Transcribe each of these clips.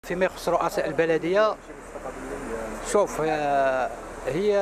فيما يخص رؤساء البلديه، شوف هي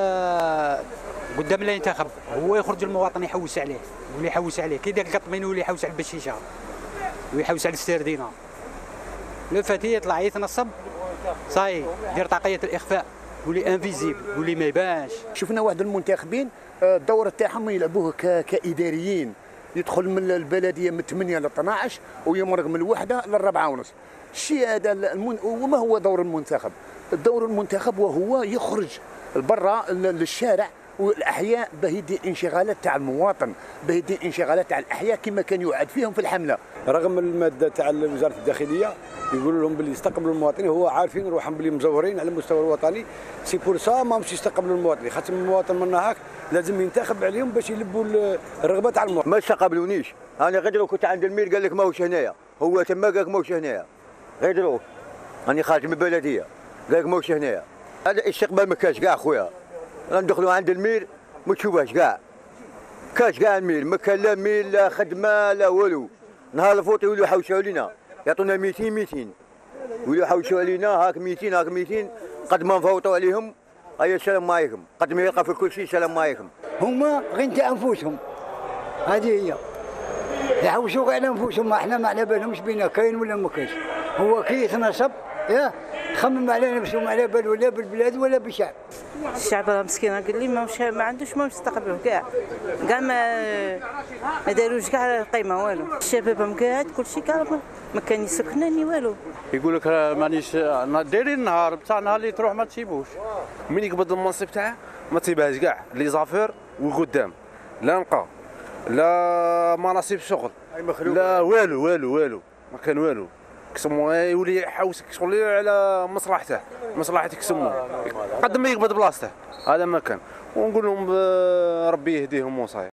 قدام لا ينتخب هو يخرج المواطن يحوس عليه واللي يحوس عليه كي داك القطمين واللي يحوس على البشيشه ويحوس على السردينه. لو فاتي يطلع يتنصب صاي دير طاقيه الاخفاء واللي انفيزيبل واللي ما يبانش. شفنا واحد المنتخبين الدور تاعهم يلعبوه كاداريين، يدخل من البلديه من 8 ل 12 ويمرق من الوحده للربعه ونص. الشيء هذا وما هو دور المنتخب؟ الدور المنتخب وهو يخرج برا للشارع والاحياء باه يدير انشغالات تاع المواطن، باه يدير انشغالات تاع الاحياء كما كان يوعد فيهم في الحمله. رغم الماده تاع وزاره الداخليه يقولوا لهم باللي يستقبلوا المواطنين، هو عارفين روحهم باللي مزورين على المستوى الوطني، سي بور سا ماهمش يستقبلوا المواطنين، خاطر المواطن من هاك لازم ينتخب عليهم باش يلبوا الرغبه تاع المواطن. ما استقبلونيش، انا غير لو كنت عند المير قال لك ماهوش هنايا، هو تما قال لك ماهوش هنايا، غير دروك راني خارج من البلديه قال لك ماهوش هنايا. هذا الاستقبال ما كاش كاع خويا، ندخلوا عند المير ما تشوفهاش كاع، كاش كاع المير ما كان لا مير لا خدمه لا والو. نهار الفوت يولوا يحوشوا علينا يعطونا 200 يولوا يحوشوا علينا هاك 200 هاك 200 قد ما نفوتوا عليهم. اي السلام عليكم، قد ما يلقى في كل شيء السلام عليكم. هما غير تاع انفسهم، هذه هي يحوشوا على انفسهم، ما احنا ما على بالهمش بينا كاين ولا ما كاينش. هو كي يتنصب خمم على نفسه ما على باله لا بالبلاد ولا بالشعب. الشعب راه مسكين، قال لي ما عندوش ما يستقبلوا كاع ما داروش كاع القيمه والو. الشباب قاعد كلشي كاع ما كان يسكنني والو. يقول لك مانيش دايرين النهار بتاع نهار اللي تروح ما تسيبوش، من يقبض المنصب تاعه ما تسيبهاش كاع لي زافير وقدام، لا نقا لا مناصب شغل لا والو والو والو، ما كان والو. كسمو يولي يحوسك شغل على مصلحتك كسمو قد ما يقبض بلاصته، هذا ما كان. ونقول لهم ربي يهديهم وصاي.